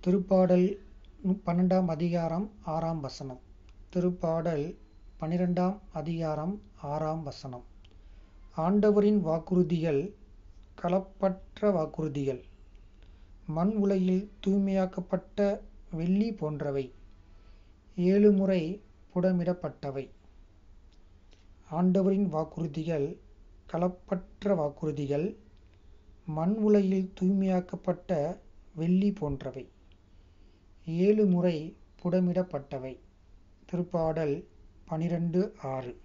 திருப்பாடல் 12ஆம் அதிகாரம் 6ஆம் வசனம். திருப்பாடல் 12ஆம் அதிகாரம் 6ஆம் வசனம். ஆண்டவரின் வாக்குறுதிகள் களப்பற்ற வாக்குறுதிகள், மண் உலையில் தூய்மையாக்கப்பட்ட வெள்ளி போன்றவை, 7 முறை புடமிடப்பட்டவை. ஆண்டவரின் வாக்குறுதிகள் களப்பற்ற வாக்குறுதிகள், மண் உலையில் தூய்மையாக்கப்பட்ட வெள்ளி போன்றவை, 7 முறை புடமிடப்பட்டவை. திருப்பாடல் 12:6.